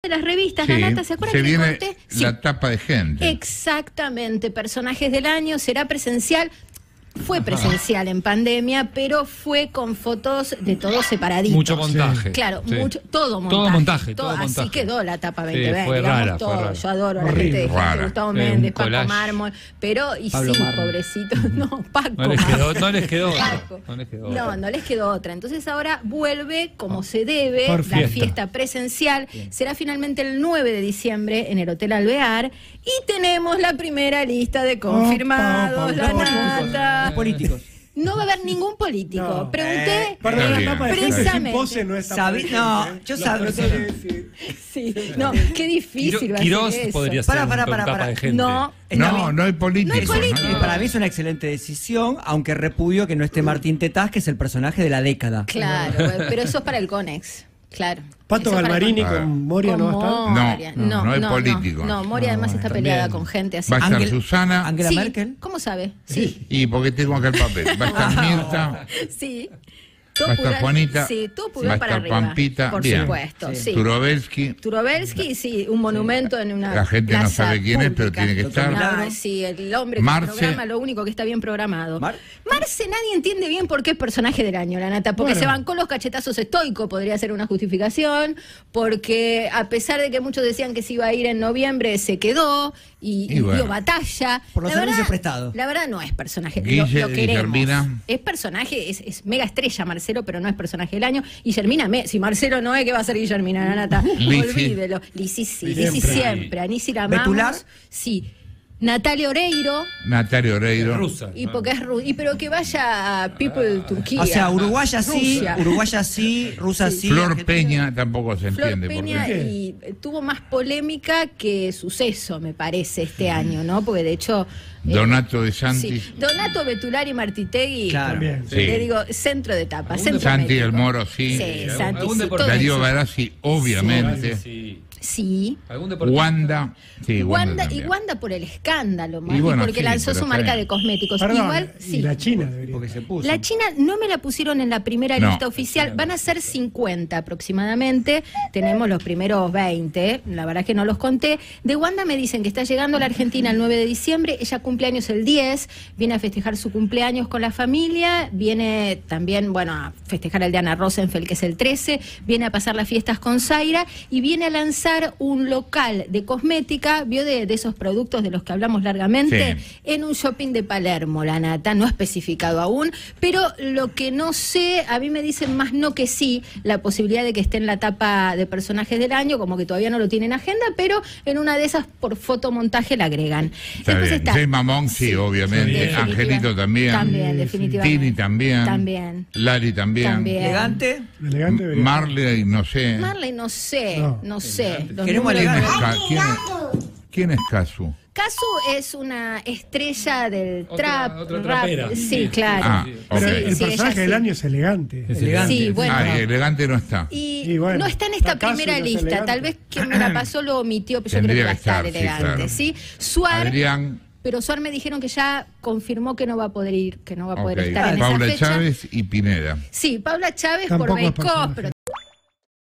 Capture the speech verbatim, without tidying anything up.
de las revistas, Sí, la Nata, ¿se acuerdan se que le viene conté? la Sí. tapa de gente. Exactamente, personajes del año, será presencial. Fue presencial en pandemia, pero fue con fotos de todos separaditos. Mucho montaje. Claro, Sí. mucho, todo montaje. Todo montaje, todo Así montaje. quedó la tapa Sí, veinte veinte, fue digamos rara, todo. fue rara. Yo adoro a la Horrible. gente de gente, Rara. Gustavo Eh, Méndez, un Paco collage. Mármol, pero, y Pablo sí, Mármol. pobrecito, no, Paco No les quedó, Mármol. no les quedó otra. Paco. No les quedó No, otra. no les quedó otra. Entonces ahora vuelve como se debe Por la fiesta. fiesta presencial. Será finalmente el nueve de diciembre en el Hotel Alvear. Y tenemos la primera lista de confirmados, Opa, la opa, nata. Los políticos. No va a haber ningún político. No. Pregunté Eh, Está Perdón, bien. la tapa de gente sin Precisamente. pose no está Sabí- no, yo sabía. Sí, no, qué difícil va a ser Quirós eso. podría ser Pará, un pará, con pará, tapa pará. de gente. No, Está No, bien. no hay políticos. No hay políticos. Y para mí es una excelente decisión, aunque repudio que no esté Martín Tetaz, que es el personaje de la década. claro, bueno, pero eso es para el Conex, claro. Pato Eso es para el Galmarini Conex. con Moria no va a estar. Con Moria. No, no hay políticos. No, Moria además está también. peleada con gente así. Va a estar Ángel- Susana. Angela Sí, Merkel. ¿cómo sabe? Sí, Y porque tengo acá el papel. Va a estar Mirta. sí. Va a estar pulgar- Juanita. Sí, todo Va a pulgar para estar arriba. Pampita. Por Bien. supuesto, Sí. sí. Turovelsky. Turovelsky, sí, un monumento en una La gente no plaza sabe quién es, pero pública. tiene que estar. No, sí, el hombre que Marce. programa lo único que está bien programado. Mar- Marce nadie entiende bien por qué es personaje del año, la Nata, porque Bueno. se bancó los cachetazos estoicos, podría ser una justificación, porque a pesar de que muchos decían que se iba a ir en noviembre, se quedó y, Y y bueno. dio batalla. Por los La servicios verdad- prestados. La verdad no es personaje, lo, Guille lo y queremos. Germina. Es personaje, es, es mega estrella Marcelo, pero no es personaje del año. Y Germina, me, si Marcelo no es, ¿qué va a ser Guillermina, la Nata? Lizzy. Olvídelo. Lizzy sí, Lizzy Siempre. siempre. A Nisi la amamos. ¿Betular? Sí. Natalia Oreiro. Natalia Oreiro. Rusa. Y porque es ru- y pero que vaya a People Turquía. O sea, uruguaya sí, Rusia. uruguaya sí, rusa sí. Flor Argentina- Peña tampoco se Flor entiende por Peña qué. y eh, tuvo más polémica que suceso, me parece, este año, ¿no? Porque de hecho. eh, Donato de Santi. sí. Donato Betulari Martitegui. Claro. También. Sí. Le digo, centro de etapa. ¿Algún Centro Santi médico. del Moro, sí. Sí, ¿Algún- Santi, algún sí, deportista? todo Darío eso. Barassi, obviamente. Sí. Sí. ¿Algún deportista? Wanda. Sí, Wanda. Wanda, y también. Wanda por el escándalo, más, Y bueno, porque sí, lanzó pero su está marca bien. de cosméticos. Perdón, Igual, y sí. la China debería. Porque se puso. La China no me la pusieron en la primera No. lista oficial, van a ser cincuenta aproximadamente, tenemos los primeros veinte, la verdad es que no los conté. De Wanda me dicen que está llegando a la Argentina el nueve de diciembre, ella cumple años el diez, viene a festejar su cumpleaños con la familia, viene también, bueno, a festejar el de Ana Rosenfeld, que es el trece, viene a pasar las fiestas con Zaira y viene a lanzar un local de cosmética, vio de, de esos productos de los que hablamos largamente, Sí. en un shopping de Palermo, la Nata, no especificado aún, pero lo que no sé, a mí me dicen más no que sí, la posibilidad de que esté en la tapa de personajes del año, como que todavía no lo tienen en agenda, pero en una de esas por fotomontaje la agregan. Está bien. Jay Mamón, sí, obviamente. definitiva- Angelito también. También, definitivamente. Tini también. También. Lari también. También. Elegante. Elegante debería. Marley, no sé. Marley, no sé, No. no, sé. Los Queremos números- elegante. Ca- ¿Quién es, quién es Casu? Casu es una estrella del Otra- trap, otra rap. trapera. Sí, Sí. claro. Ah, Pero ok. el Sí, personaje ella del sí. año es elegante. Es Elegante. Sí, bueno. Ah, y elegante no está. Y, Y bueno, no está en esta está Casu, primera no es lista, elegante. tal vez quien me la pasó lo omitió, pero yo creo Tendría que va a que estar, estar sí, elegante, claro. ¿sí? Suar, Adrián. pero Suar me dijeron que ya confirmó que no va a poder ir, que no va a poder Ok. estar en Paula esa fecha. Chávez y Pineda. Sí, Paula Chávez Tampoco por es Bake Off, personaje. pero